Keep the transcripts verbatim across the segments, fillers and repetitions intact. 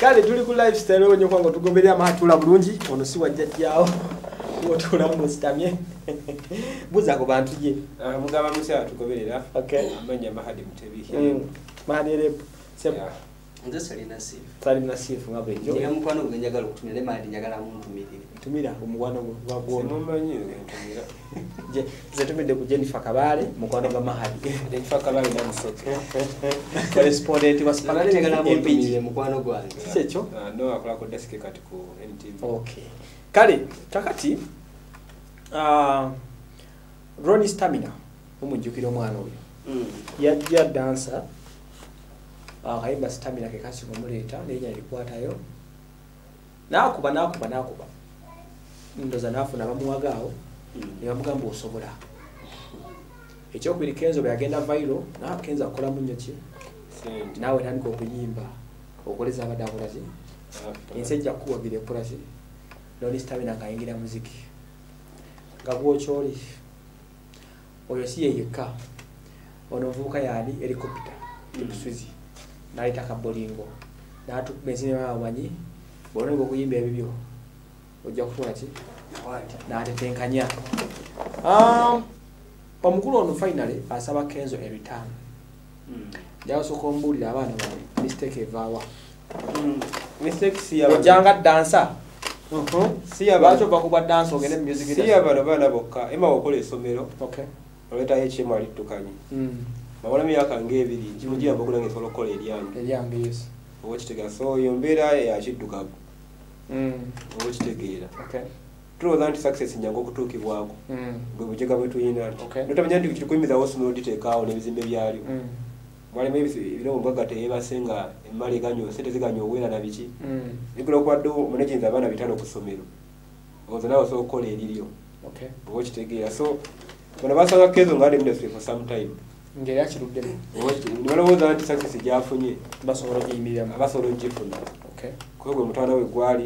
Kale tuli ku lifestyle onyo kwango tugoberera amatula bulungi ono si wajjajjaawo otula musitamye buza ku bantu ye mugaba musa tugoberera okay amanya Mahadi Mutebi mm Mahadi rep sep nze salina sifu salina sifu ngabe jo ya mukwano gwenjagala okutumira Mahadi njagala muntu mirire tumira omukwano gwagwo mumanyi ntumira je zetumide ku Jennifer Kabale mukwano gwa Mahadi Jennifer Kabale na musoke correspondent wa Spanale njagala muntu mirire mukwano gwange secho no akola ko desk kati ku N T V okay kale takati uh Ronnie Stamina umujukira omwana oyo mm yajja dancer ah kaiba Stamina ke kasi kumuleta nenya ilikwatayo nakuba nakuba nakuba ndoza nafuna bamuwagao yamugamba osobola ekyo kwiri Kenzo byagenda viral na Kenzo akola munyo ki nawe tandika okuyimba okoleza abadabulazi ensejja kuwa bile pulazi Ronnie Stamina kaingira muziki ngagwo choli oyo si yeka ono vuka yani helicopter ibuswizi naita kabolingo natu benzine bawanyi bonengo kuyimba ebibyo ojja kufuna ki na atetenkanya ah omukulu ono finally asaba Kenzo a return mm jawo sokombulira abana bali mistake evawa mm mistake si ya ojanga dancer mhm si ya bacho bakuba dance ogende music si ya bana bana bokka ema okole esomero okay oleta H M ali tukanye mm mabona myaka ngebiri kimujia bakula ngesolo kole elyange elyange yes owo kitega so yombera ya kidduka mm owo kitegeera okay true that success nyango kutukibwako mm gwe bujega bwetu yina okay notamanya ndi kikuimiza osimo ditekawo nebizimbe byali mm wale maybe bino mbagate ebasenga emali ganyo sente ziganyo wera na biki mm nikulo kwaddo managing abana bitano kusomero ozo nawo so kola eliriyo okay owo kitegeera so bana basanga Kenzo ngade industry for some time ngeri akirudde nibalo woza anti success jafunye basobola kuyimirira abasobola njifuna okay kwego mutwana we gwali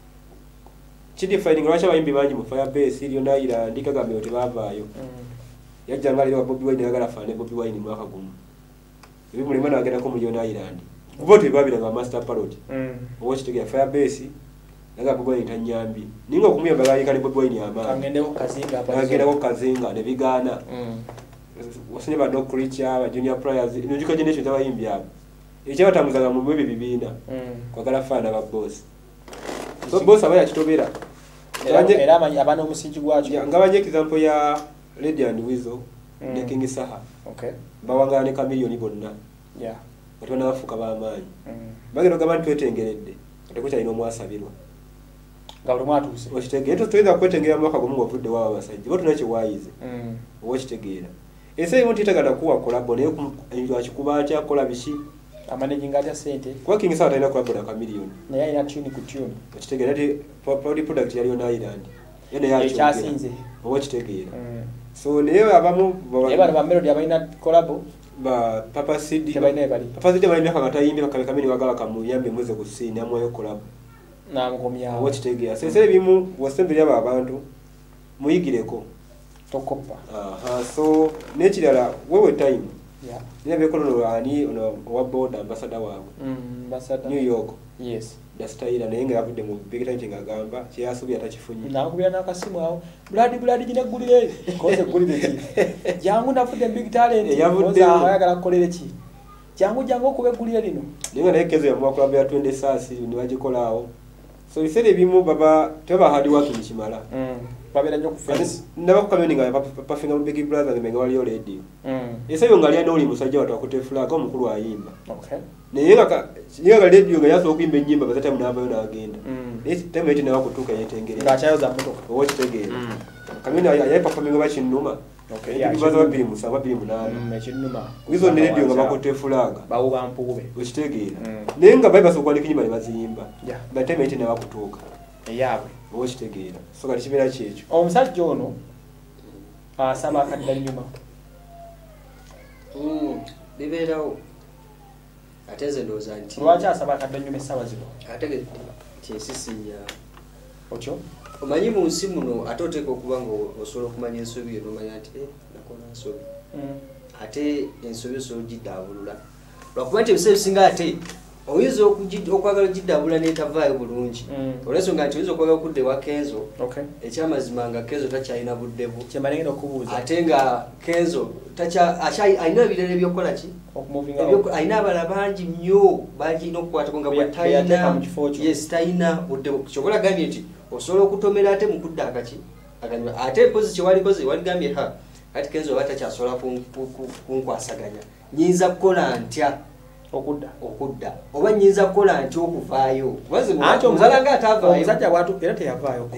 chidi fighting lwacha bayimbi banji mu Firebase iliyo naira ndikaga myote bavayo mm yajja ngali wa Bobby Wine yagala fane Bobby Wine mwaka gumu ibi mulima nagenda ko Million Island bote babira nga master parody mm owo kitegera Firebase naga Bobby Wine tanyambi ningo kumuyamba gali kali Bobby Wine yama kangende ko kazinga apa agenda ko kazinga ne bigana mm wasanye ba Doc Creature ba Junior Players njuka generation zabayimbi abo ekyo batamuzanga mu bebe bibina mm kwagala fana ba boss so boss abaya kitobera era amanyi abana omusingi gwakyo ngabanye example ya Lady and Weasel mm. ne King Saha okay bawangane ka million bonna yeah batwana bafuka ba amanyi mm bagero gabantu twetengeredde ateko cyalino mwasabirwa ngalo mwatuse okitegeera tutoyeza kwetengera mwaka gumu wavudde wa basajja botu nakyo wayize mm okitegeera ese yonti tagada kuwa collab ne ku akikuba kya kola bishi amanaging ata sente kwa King Saha tayina collab na million naye ina tune ku tune okitegeera ati product product yaliyo na Island yene ya ekyasinze okitegeera mm so niyo abamu yeba ba melody abaina collab ba Papa City tebaina bali Papa City bali myaka gatayimbi bakabeka mini wagala kamuyambe muze kusini amwe collab na ngomya awo kitegeera sese bimu wasembere aba abantu muyigireko tokopa aha so nekirala wewe time yeah nebe kono ani ono wa board ambassador wawe mm ambassador New York yes dastaira naye nga avudde mu big time ngagamba kyasubi atakifunyi nakubira nakasimu awo blood blood jina gulire koze gulire ki jangu nafudde big talent yavudde ayagala kolere ki jangu jangu kube gulire lino ninga naye kezo yamwa club ya twenty sasi ni wajikolaawo so isere bimu baba teba hard work nchimala mm babera nyo kufence ndaba ku community nga papa finga mu big brother ngemenga wali radio mm ese yo ngali anoli musajja watu akote flag omukulu ayimba okay naye nga niyo ga radio nga yaso okuyimba ennyimba bazata munava yo nagenda mm ese time eti nawa kutuka yetengere ngachayo za motoka owo kitegeera mm community ayaye performing ba kinuma okay ya bibaza babiri musa babiri munana mm ekinuma wizo ne radio nga bakote flag bawo bampube okitegeera mm naye nga baiba so kwandika nyimba baziyimba yeah ba time eti nawa kutuka yawe owo kitegeera so kati kibera kyekyo omusajja ono asaba akadda nyuma mm biberawo ateze ndoza nti lwaki asaba akadda nyuma esawa zino ategedde kyensisinya okyo omanyi mu nsi muno ate oteeka okuba nga osobola okumanya ensobi yo nomanya nti nakola nsobi ate ensobi osobola ogiddaabulula lwakuba nti ebiseera bisinga ate oyinza okwagala ogiddaabula n'etavaayo bulungi olwensonga nti oyinza okwagala okudda ewa Kenzo ekyamazima nga Kenzo takyalina budde bu ate nga Kenzo alina ebirala ebyokukola ki alina abala bangi nnyo bagina okukwatako nga bwetalina budde bu kyokola gambye nti osobola okutomera ate mu kudda akaki ate mpozi kyewalikoze waligambye ha kati Kenzo oba takyasobola kunkwasaganya nyinza kukola ntya okudda okudda oba nyinza kukola ntya okuvaayo omuzalanga atavaayo watu era teyavaayo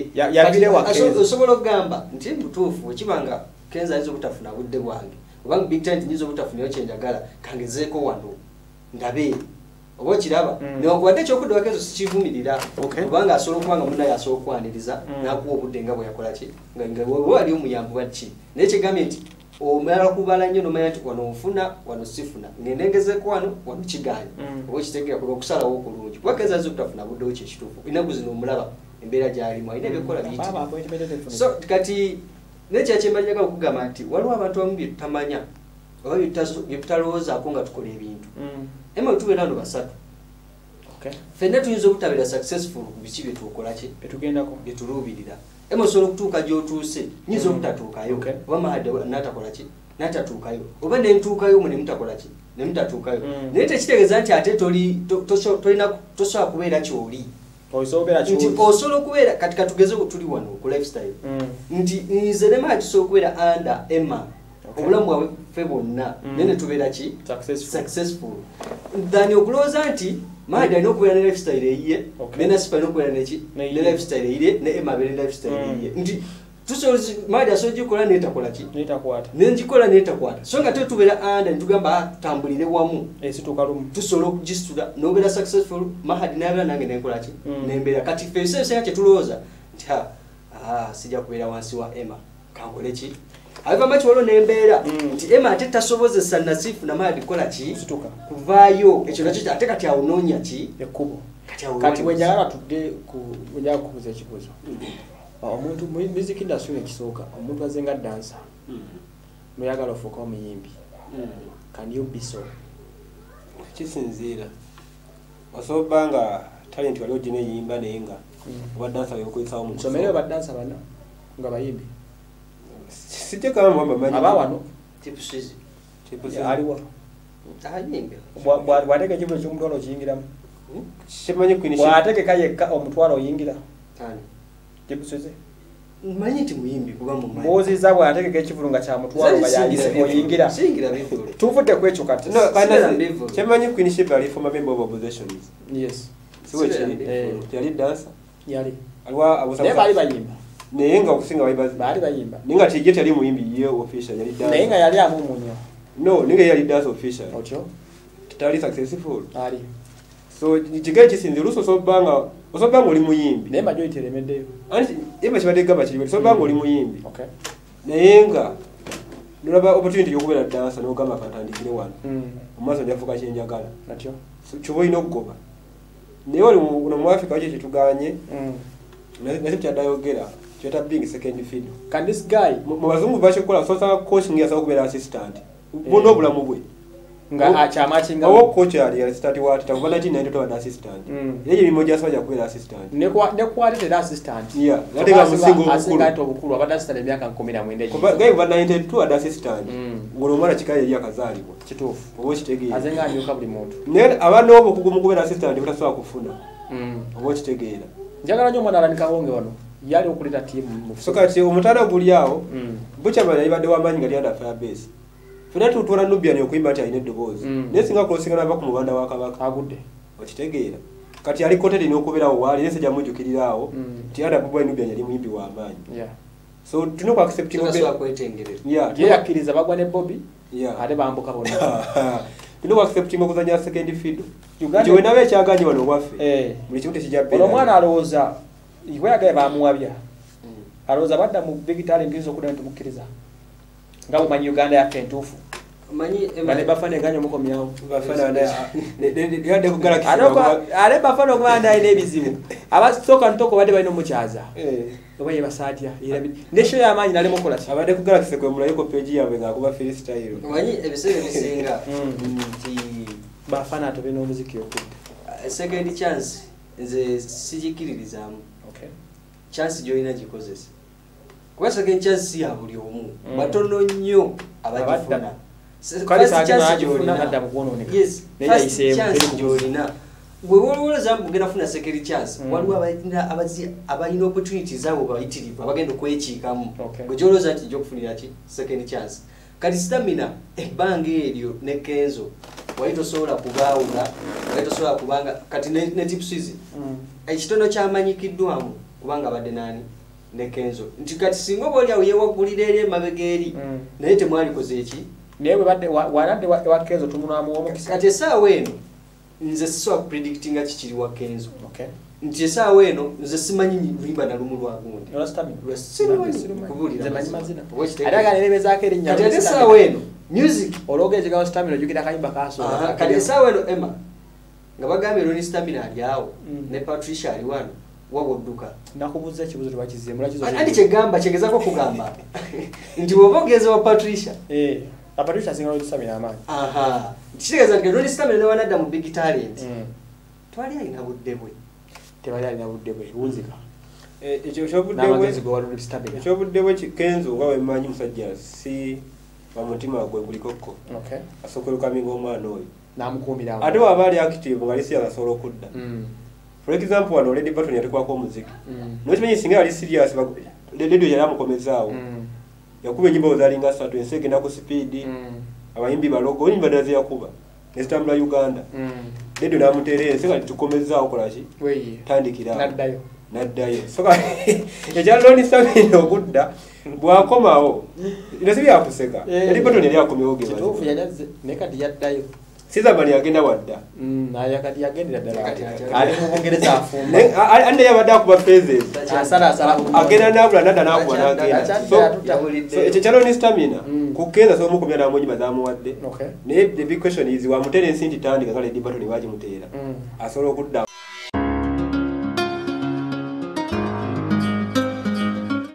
osobola okugamba nti mutuufu ekibanga Kenzo ayinza obutafuna budde bwange obanga big time nyinza obutafunayo kyenjagala kangezeeko wano ndabe oba okiraba newankubadde ekyokudda wa Kenzo sikivumirira kubanga asobola okuba nga munnaye asobola okwaniriza n'akuwa obudde nga bwe yakola ki nga wali omuyambi wa ki naye kigambye nti omala kubala nnyo nomanya nti wano nfuna wano sifuna ngendengezeeko wano wano kiganye oba okitegeera kuba okusalawo okulungi kuba Kenzo ayinza obutafuna buddewo kyekituufu ennaku zino omulaba embeera gy'alimu alina ebyokukola biyitirivu so kati nekyakyembanyaga okugamba nti waliwo abantu abamu bye tutamanya oba bye tutalowoozaako nga tukola ebintu ema tubeera no basatu ffenna tuyinza obutabeera successful ku biki bye tukola ki bye tuluubirira ema osobola okutuuka gy'otuuse nyinza obutatuukayo oba mahadde n'atakola ki n'atatuukayo oba nentuukayo mu ne mutakola ki ne mutatuukayo naye tekitegeeza nti ate tolina tosobola kubeera kyoli nti osobola okubeera kati katugeze tuli wano ku lifestyle nti nze ne mahadde tusobola okubeera under Emma obulamu bwabwe ffe bonna naye ne tubeera ki successful than okulowooza nti Mahadde alina okubeera ne lifestyle eyiye ne Nasifa alina okubeera neki ne lifestyle eyiye ne Emma abeera ne lifestyle eyiye nti tusobola Mahadde asobola gikola n'etakola ki n'engikola n'etakwata so nga tetubeera anda netugamba tutambulire wamu tusobola okugisitula n'obeera successful Mahadde n'abeera nange nenkola ki nembeera kati ffe ebiseera kyetulowooza nti sijja kubeera wansi wa Emma kankole ki Ava machi walo nembeera nti Emma ate tasobozesa Nasifu na Mahadde kola ki kuvaayo ekyo nakyo ate kati awunonya ki ekkubo kati bwenjagala tudde ku bwenjagala kubuuza ekibuuzo omuntu mu music industry ekisooka omuntu azenga dancer muyagala ofuuka omuyimbi can you be so kisinziira osobola nga talent wali ogine yimba naye nga oba dancer yokozesa omuntu somero ba dancer bana nga bayimbi sije kama mwamba manyi aba wano tipu sizi tipu sizi aliwa ahanyinga bwa bwateke kibu ky'omutwalo kiyingiramu shimanyi kwinisha bwateke kayeka omutwalo yingira tani tipu sizi manyi ti muyimbi kuba mu manyi mbozi za bwateke kekivulunga kya mutwalo bayalise oyingira singira bivulu tufute kwekyo kati no bana shimanyi kwinisha bali former member of oppositions yes siwe chali yali dancer yali alwa abusa ne bali bayimba nenga okusinga bayibazi bali bayimba ninga tije tali muyimbi ye official yali dancer nenga yali amumunyo no ninga yali dancer official otyo tali successful ali so jigaye kisinzi luso so banga so banga oli muyimbi ne majo iteremedde anti ema kibadde gaba kiri so banga oli muyimbi okay nenga nolaba opportunity yokubera dancer no gama katandikire wano mm omaso njafuka kyenjagala natyo so chubo inokugoba ne wali mu mu Africa waje kituganye mm na sipya dayogera Cheta being second field. Can this guy mu bazungu bashe kola so sa coaching ya sa kubera assistant. Bono bula mubwe. Nga acha matching awo coach ali assistant wa tata kuva nineteen ninety to assistant. Yeje bimoja soja kubera assistant. Ne kwa ne kwa tete assistant. Yeah. Nateka musingo okulu. Asinga to okulu abada assistant emyaka kumi na mwenda. Kuba guy kuva ninety two ad assistant. Ngolo mara chikaye ya kazali kwa. Kitufu. Obo kitege. Azenga anyoka buli muntu. Ne abana obo kugumu kubera assistant butasoba kufuna. Mm. Obo kitegeera. Njagala nyo mwana alanika honge wano. Yali okuleta timu mu soka ti omutana guli awo mm. Bucha bana ibade wamanyi ngali under fire base fena tutwala Nubia ne okuyimba ati ayine dobozi mm. Nesinga crossing na bako mubanda wa kabaka agudde okitegeera kati ali kote ni okubera awo wali nese jamujukirira awo mm. Ti ada bubwa Nubia yali muyimbi wa amanyi yeah so tuno kwa accepting obe so kwetengerera yeah ye yakiriza bagwa ne Bobby yeah ate bambuka bona tuno kwa accepting okuzanya second field Uganda we nawe kyaganye wano wafe eh muri kimute kijabbe ono mwana alowooza iwe agaye bamuwabya aloza badda mu big talent ngizo kuda ntumukiriza ngabo manyi Uganda ya kentufu manyi bane bafane ganyo muko myawo bafana nda yade kugala kisi aloko ale bafano kwanda ine bizibu abasoka ntoko bade bayino muchaza eh obaye basatya irabi nesho ya manyi nale mukola ki abade kugala kise kwe mulayo ko page yawe ngakuba freestyle manyi ebisebe bisinga nti bafana to bino muziki okudde second chance nze sijikiririzamu okay chance joina gikozesa kuba second chance si ya buli omu batono nnyo abagifuna first chance joina adda mugononeka yes first chance joina gwe waliwo zambu ngena funa second chance waliwo abayina abazi abayina opportunities zabo bayitirivu abagenda okwekiikamu gwe joloza ati jokufunira ki second chance kati stamina ebbanga eryo ne Kenzo waito sola kugaula waito sola kubanga kati ne, ne tipsizi mm. ekitono kyamanyikiddwamu kubanga badde nani ne Kenzo nti kati singo boli awo yewagulira eri mabegeri mm. naye temwali kozeeki newe badde waradde wa, wa Kenzo tumunamu omukisa kati esaawa eno nze sisobola kupredictinga kikiri wa Kenzo okay nti esaawa eno nze simanyi lulimba na lumu lwa gundi nze manyi mazina adaga nerebezaako erinnya kati esaawa eno music ologeze gawo stamina ojukira kayimba kasola kati esaawa eno Emma nga bagambye Ronnie Stamina ali awo ne Patricia ali wano wabodduka nakubuza ekibuzo tebakizze mulakizo andi kyegamba kyegezako kugamba nti woba ogeze wa Patricia eh Patricia singa Ronnie Stamina amaanyi aha kitegeeza nti Ronnie Stamina ne wanadda mu big talent twali alina budde bwe tebali alina budde bwe wunzika ekyo kyobudde bwe Kenzo nga wemanyi musajja si bamutima gwe gulikokko okay asokolukamiga omwana oyo namukuumira ate waba ali active nga lisi asobola okudda for example wano Lady Button yalikwako omuziki nokimanyi singa yali serious radio yali amukomezaawo yakuba ennyimba ozalinga ssatu ensi egenda ku speed abayimbi balogo onyimba naze yakuba nesitambula Uganda radio namuteera ensi nga tukomezaawo kolaki tandikira naddayo naddayo soka ekya Ronnie Stamina okudda bwakomawo inasibi yakuseka Lady Button yali akomyewo ge kituufu yalaze ne kati yaddayo siza bali agenda wadda mm naye kati yagendera ddala ali mu Bungereza afumba ande yabadde akuba phases asala asala agenda nabula nadda nakuba nagenda so ekyo kya Ronnie Stamina ku Kenzo so mukomya namunyi bazamuwadde okay naye the big question is wa mutere nsinti tandika kale Lady Button waji muteera asobola okudda